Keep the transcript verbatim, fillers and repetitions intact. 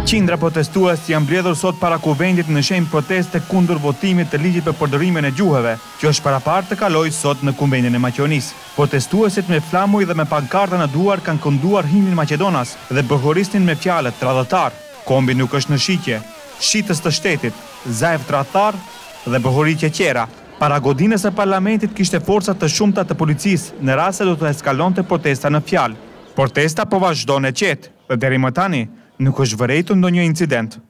Qindra protestues janë mbledhur sot para kuvendit në shenjë proteste kundër votimit të ligjit për përdorimin e gjuhëve, që është parapartë të kalojë sot në Kuvendin e Maqedonisë. Protestuesit me flamuj dhe me pankarta në duar kanë kënduar himnin Maqedonas dhe bëhorisnin me fjalët tradhtar. Kombi nuk është në shitje, shitës të shtetit, zaev tradhtar dhe bëhoritje qera. Para godinës së parlamentit kishte forca të shumta të policisë në rast se do të eskalonte protesta në fjalë. Protesta po vazhdon e qetë dhe deri më tani nuk është vërejtur ndonjë incident.